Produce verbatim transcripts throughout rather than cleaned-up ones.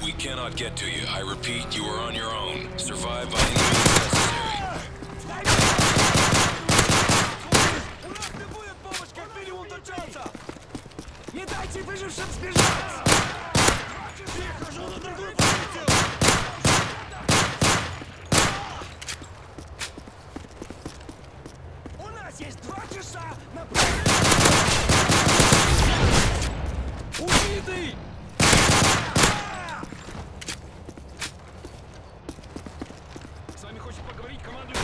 We cannot get to you. I repeat, you are on your own. Survive by any means necessary. Не дайте выжившим сбежать! Я хожу на другой позицию! У нас есть два часа на... Убитый! С вами хочет поговорить командующий.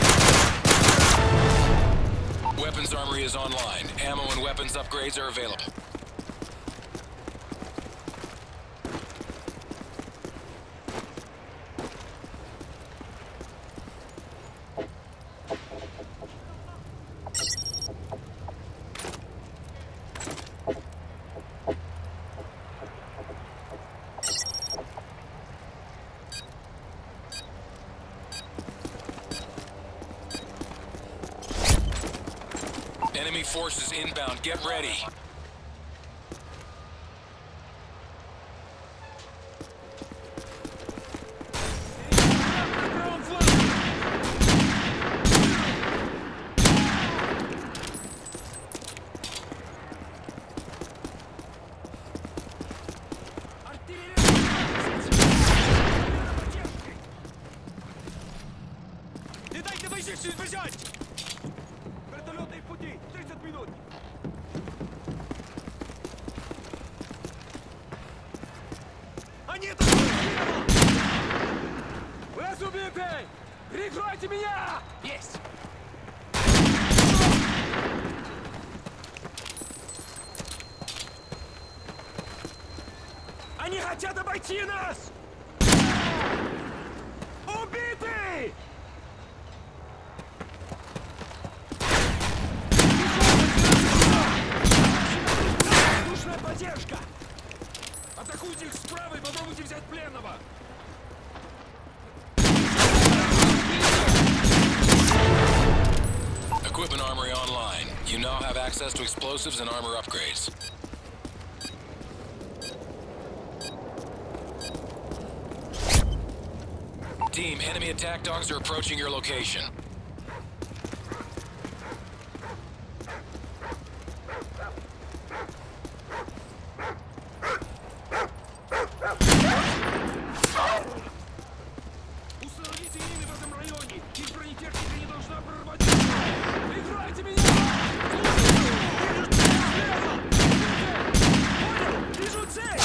Weapons armory is online. Ammo and weapons upgrades are available. Enemy forces inbound. Get ready. Не дайте выжившим сбежать! Вертолетные пути! тридцать минут! Они это слева! Вы убиты! Прикройте меня! Есть! Они хотят обойти нас! Убитый! Поддержка! Атакуйте их справа и попробуйте взять пленного! Equipment armory online. You now have access to explosives and armor upgrades. Team, enemy attack dogs are approaching your location. Установите мины в этом районе! Их бронетехника не должна прорвать! Прикройте меня! Понял! Вижу цель!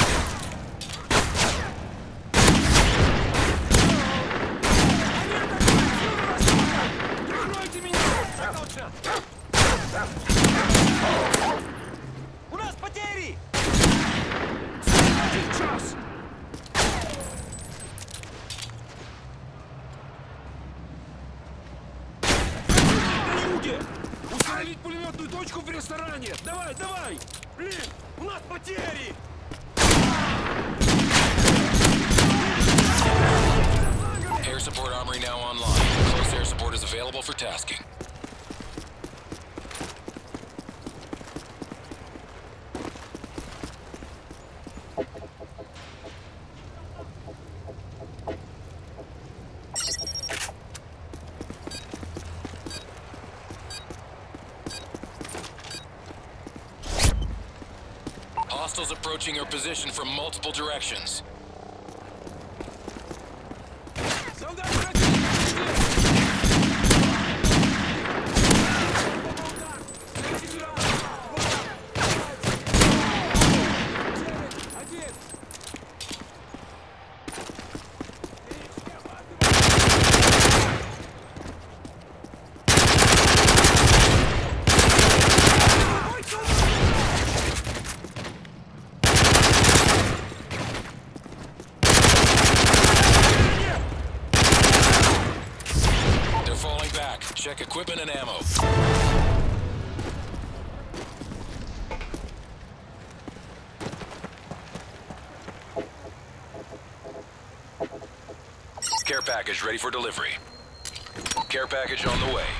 Они атакуют с юго-востока! Прикройте меня! Так точно! У нас потери! Один час! Установить пулеметную точку в ресторане! Давай, давай! Блин, у нас потери! Air support armory now online. Close air support is available for tasking. Hostiles approaching your position from multiple directions. Check equipment and ammo. Care package ready for delivery. Care package on the way.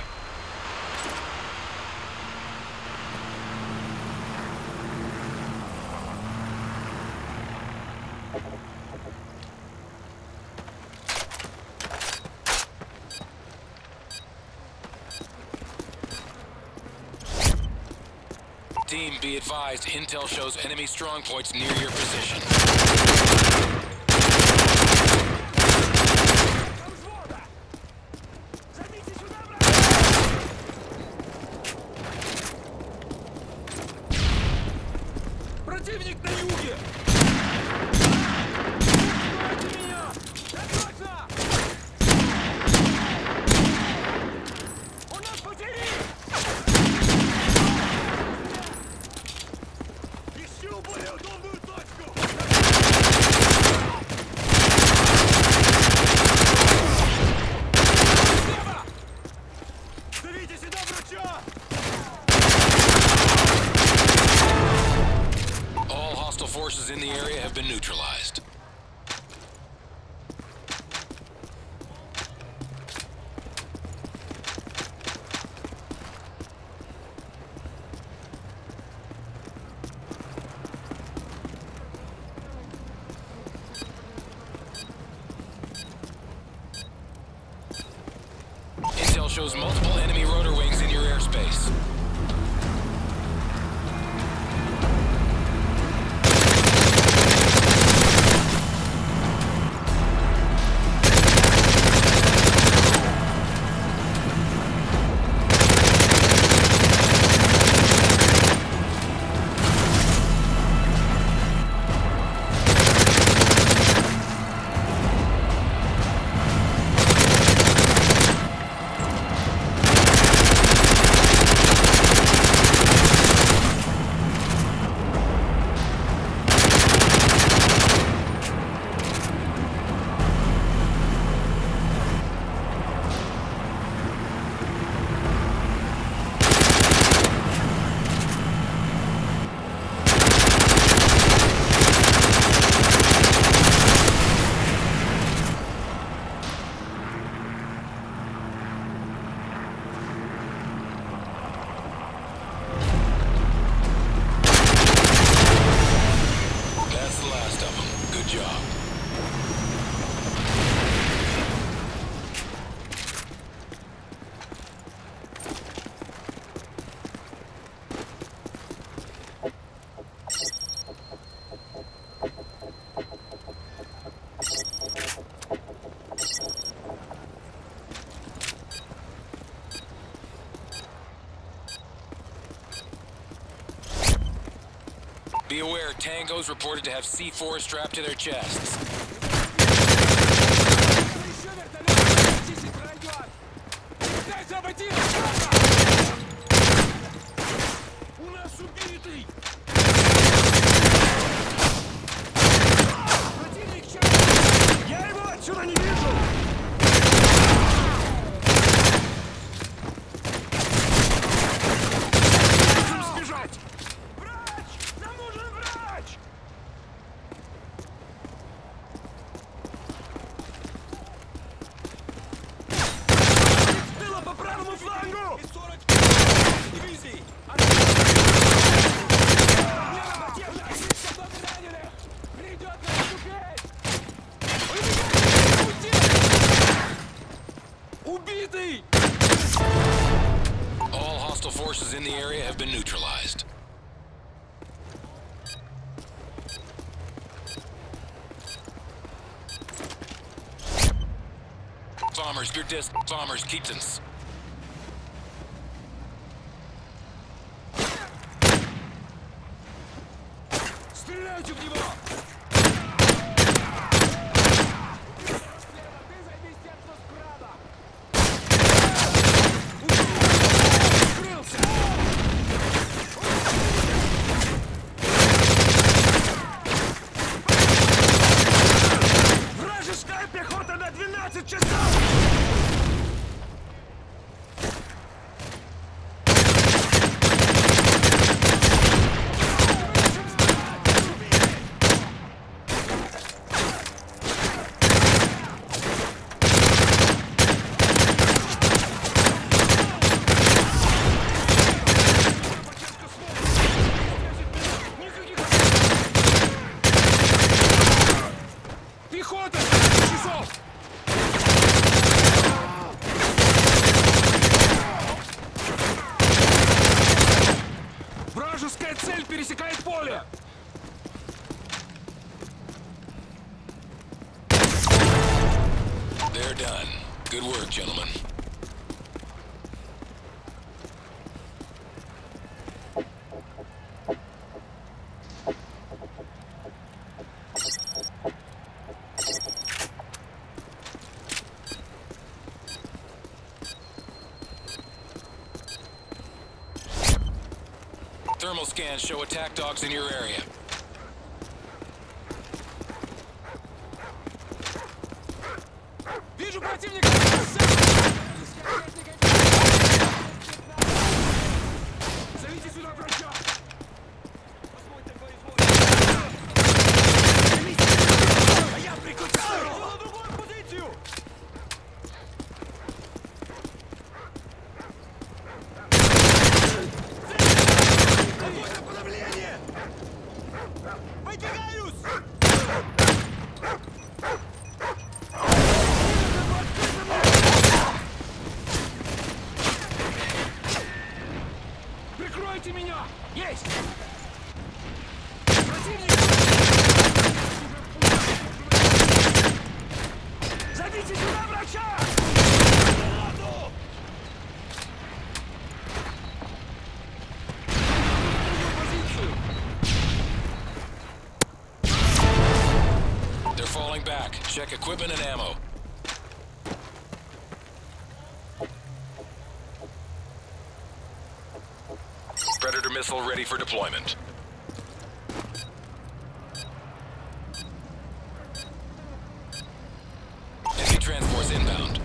Team, be advised, intel shows enemy strong points near your position. Противник на юге! Убивайте меня! Я точно! У нас потери! Ищу более удобную точку! Слева! Зовите сюда врача! All hostile forces in the area have been neutralized. Intel shows multiple enemy rotor wings in your airspace. That's the last of them. Good job. Be aware, Tangos reported to have C four strapped to their chests. Еще вертолет! Чистить пройдет! Пытайся обойти! У нас убитый! Противник сейчас! Я его отсюда не вижу! Можем сбежать! Врач! Нам нужен врач! Было по правому флангу! Дивизии! Придет на ступень! Убитый! All hostile forces in the area have been neutralized. Bombers, your disc. Bombers, Keatons. Стреляйте в него! Слева, ты займись тем, что справа! Скрылся! Вражеская пехота на двенадцать часов! gentlemen. Thermal scans show attack dogs in your area. Вижу противника! Зовите сюда врача! А я прикрываю! На другую позицию! Какое подавление! Выдвигаюсь! Прикройте меня! Есть! Противник! Зовите сюда врача! Гранату! Позицию! They're falling back. Check equipment and ammo. Predator missile ready for deployment. Enemy transports inbound.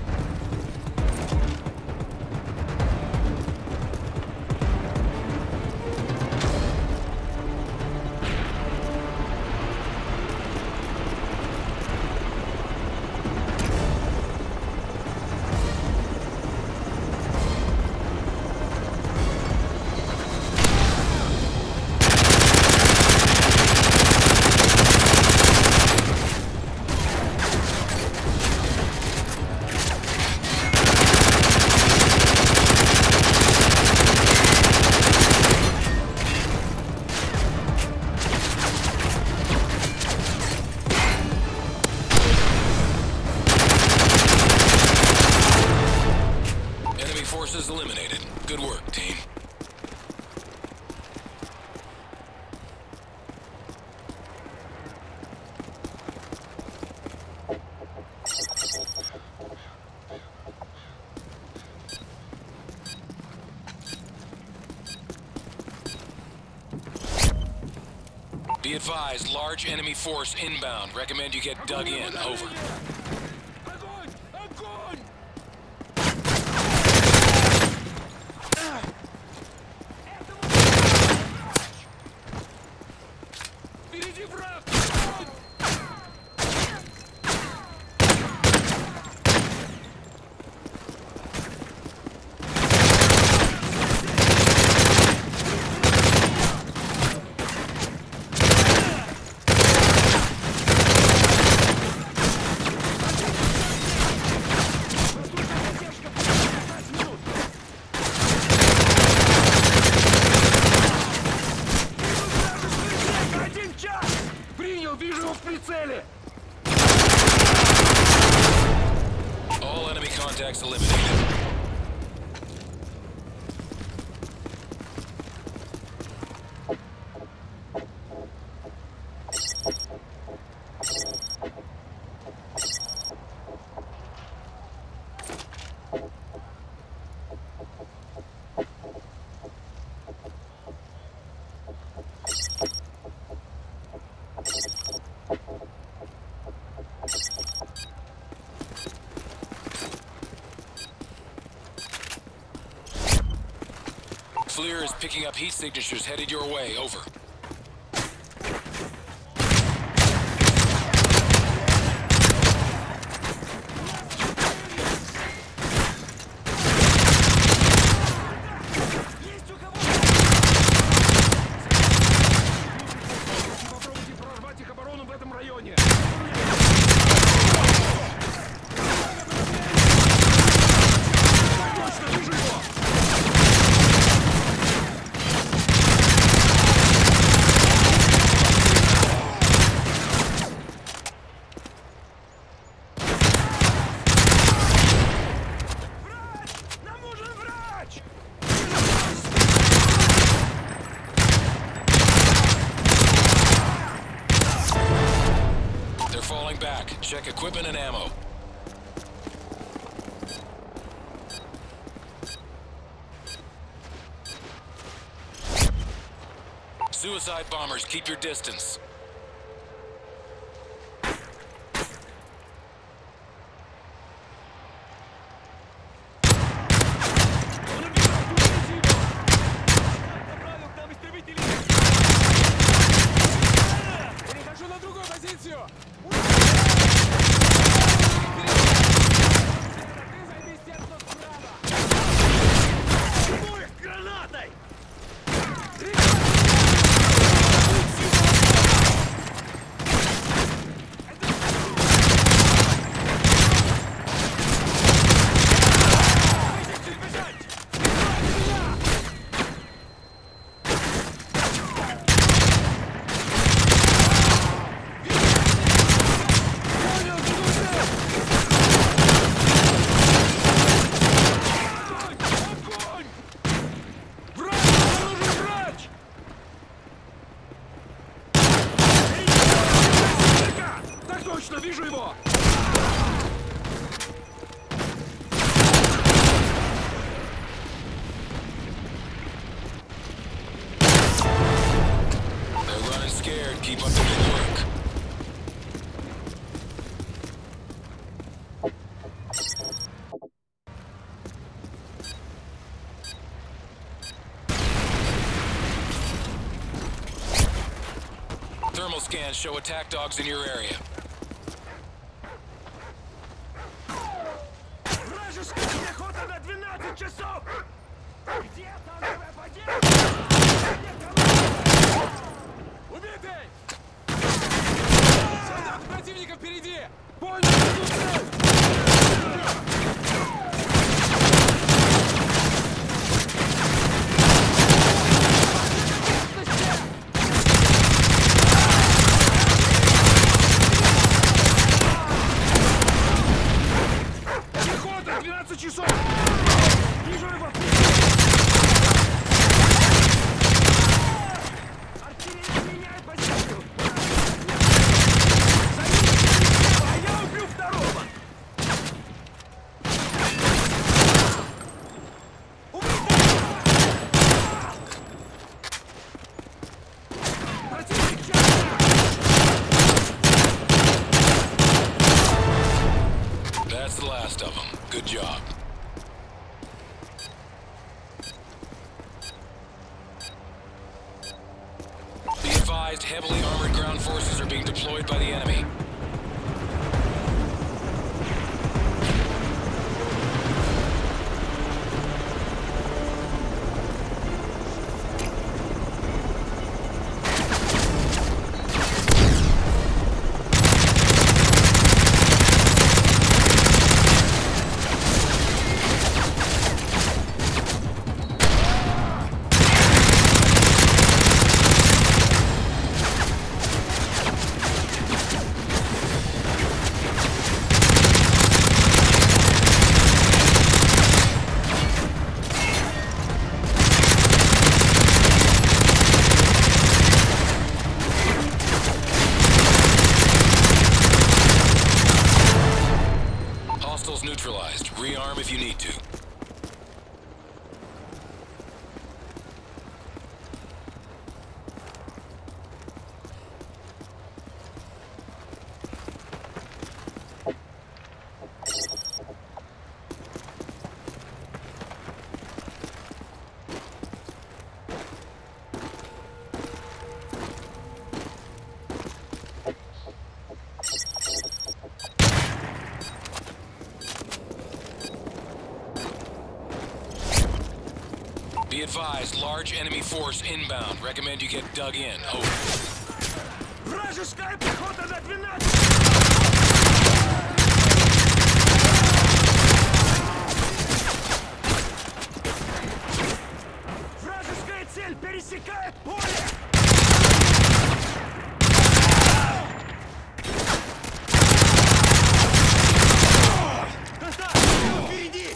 Forces eliminated. Good work, team. Be advised, large enemy force inbound. Recommend you get dug in. Over. Огонь! Огонь! Впереди враг! Огонь! Один час! Принял, вижу его в прицеле! All enemy contacts eliminated. FLIR is picking up heat signatures headed your way. Over. Есть у кого? Попробуйте прорвать их оборону в этом районе! Точно, вижу его! Check equipment and ammo. Suicide bombers, keep your distance. Перехожу на другую позицию! Ты займи стенку справа! Ну их гранатой! Вижу его! They're running scared. Keep up the good work. Thermal scans show attack dogs in your area. Вражеская пехота на двенадцать часов! Где танковая поддержка? Убитый! Солдат противника впереди! Понял! двенадцать часов! Вижу его! Артиллерия меняет позицию! А я убью второго! Противник часто! That's the last of them. Good job. Be advised, heavily armored ground forces are being deployed by the enemy. Hostiles neutralized. Rearm if you need to. Be advised, large enemy force inbound. Recommend you get dug in. Over. Вражеская пехота на двенадцать! Вражеская цель пересекает поле! Впереди!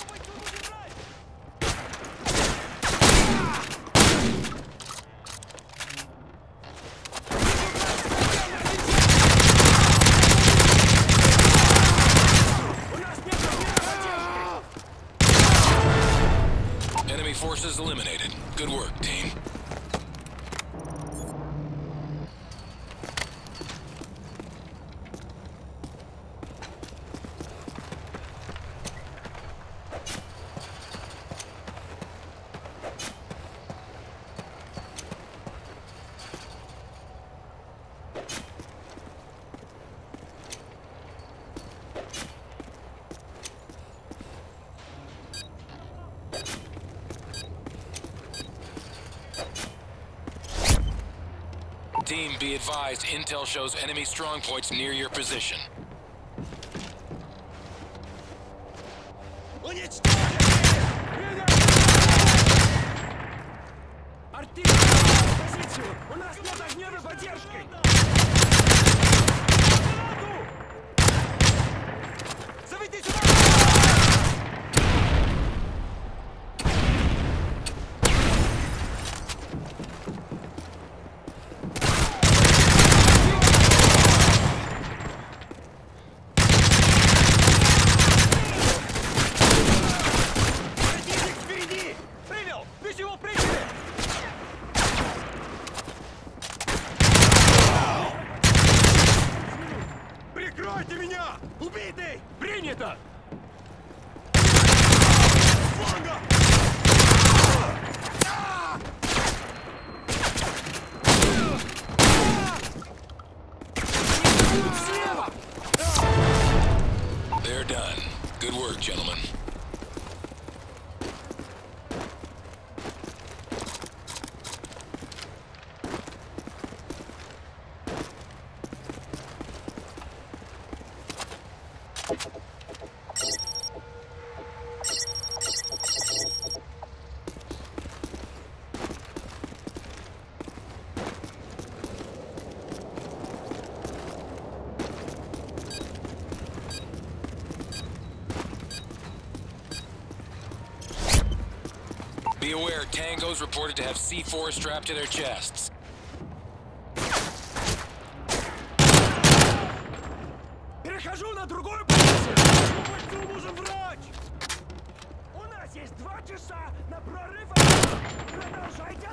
Enemy forces eliminated. Good work, team. Team, be advised, intel shows enemy strongpoints near your position. Артиллерия! Позицию! У нас нет огневой поддержки! Заведите сюда! Прикройте меня! Убитый! Принято! Фланга! Слева! They're done. Good work, gentlemen. Be aware, Tangos reported to have C four strapped to their chests. Перехожу на другую позицию! Почему нужен врач? У нас есть два часа на прорыв! Продолжайте!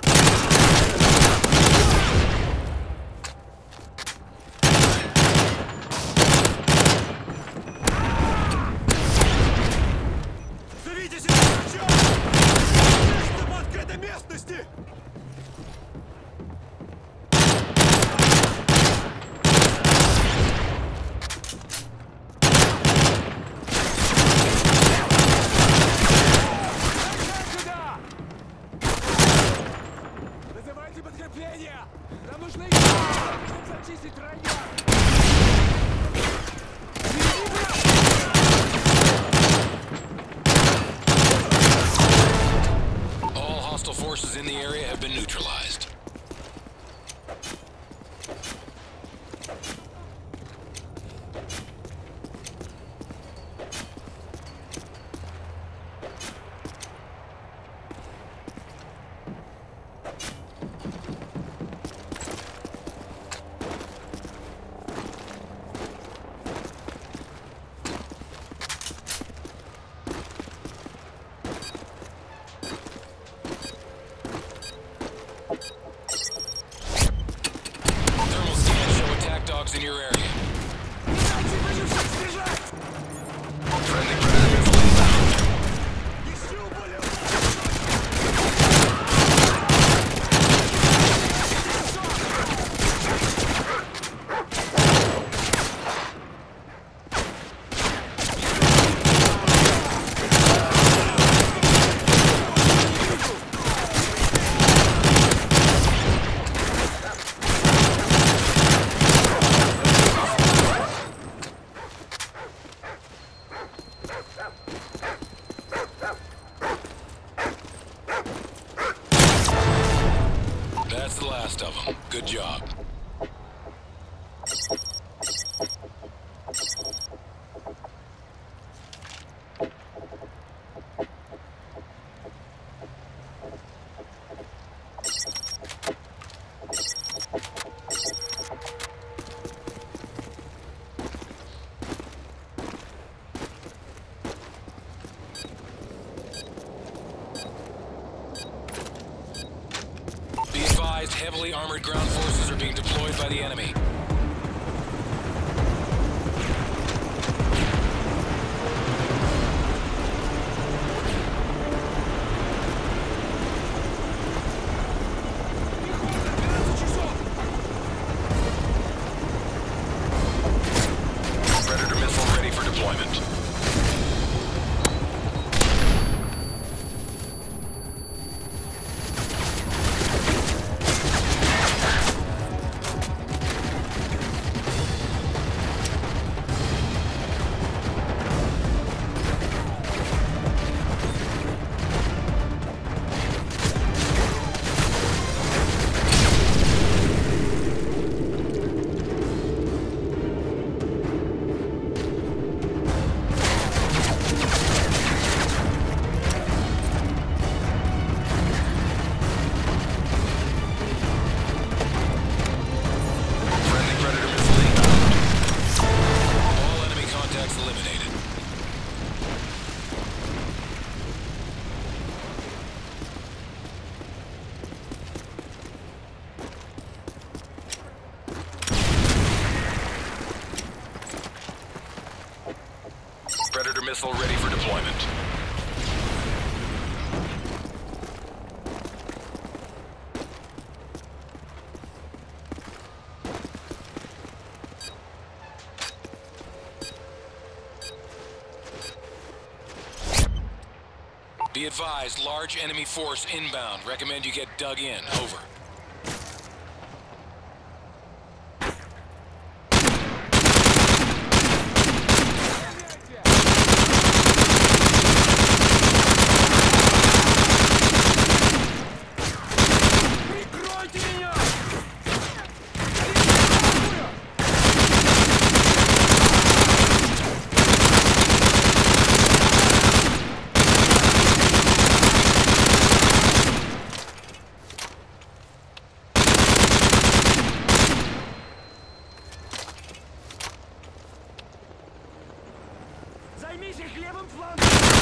Зовите себя врачом! Чтобы открытой местности! Вызывайте подкрепление! Нам нужны еще, чтобы зачистить район! All hostile forces in the area have been neutralized. Thermal scans show attack dogs in your area. Friendly predator missile inbound. That's the last of them. Good job. advised, heavily armored ground forces are being deployed by the enemy. Predator missile ready for deployment. Predator missile ready for deployment. Be advised, large enemy force inbound. Recommend you get dug in. Over. Займись их левым флангом!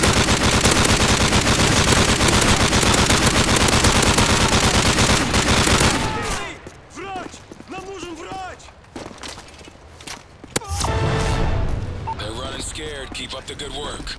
Врач! Нам нужен врач! They're running scared. Keep up the good work.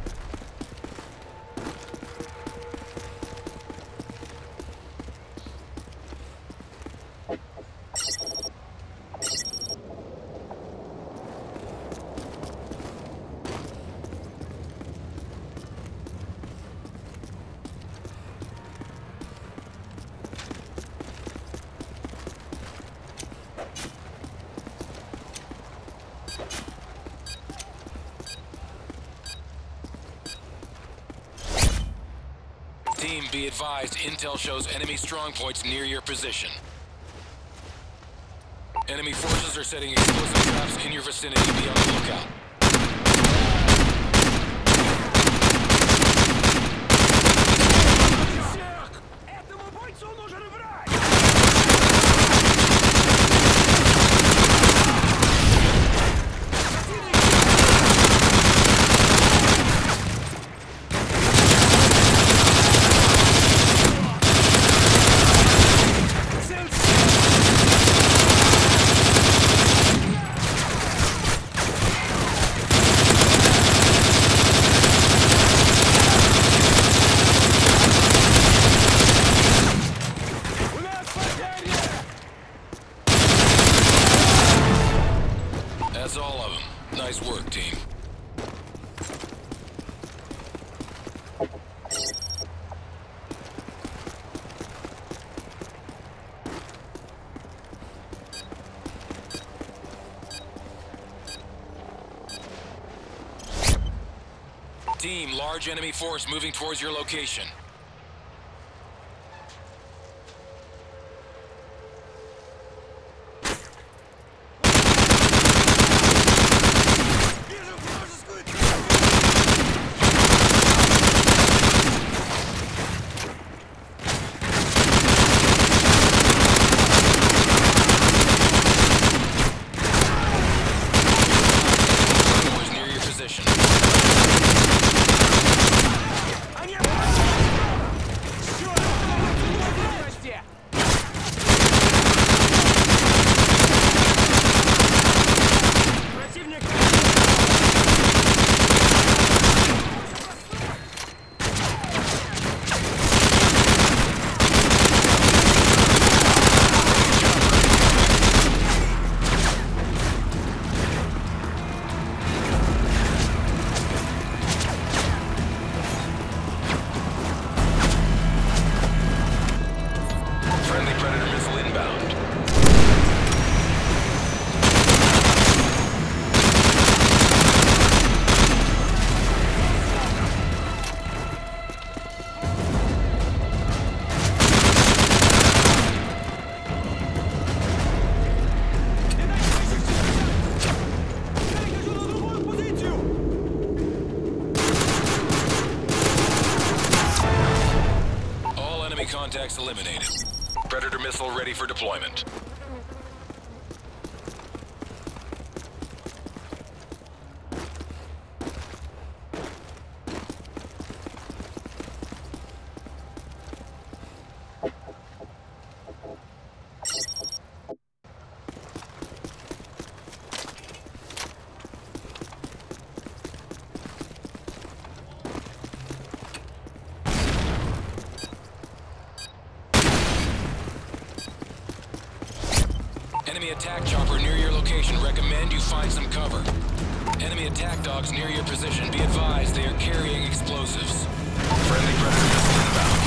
Team, be advised, intel shows enemy strong points near your position. Enemy forces are setting explosive traps in your vicinity. Be on the lookout. Этому бойцу нужен врач! That's all of them. Nice work, team. Team, large enemy force moving towards your location. Они contacts eliminated. Predator missile ready for deployment. Enemy attack chopper near your location. Recommend you find some cover. Enemy attack dogs near your position. Be advised, they are carrying explosives. Friendly predator missile inbound.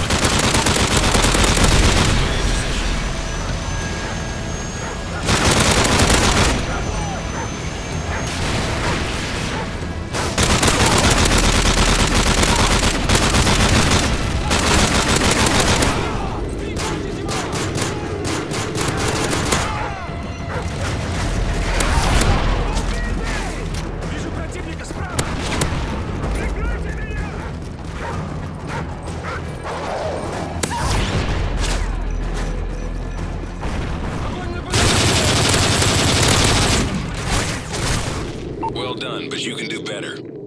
Вижу противника справа! Прикройте меня! Огонь на позицию! Well done, but you can do better.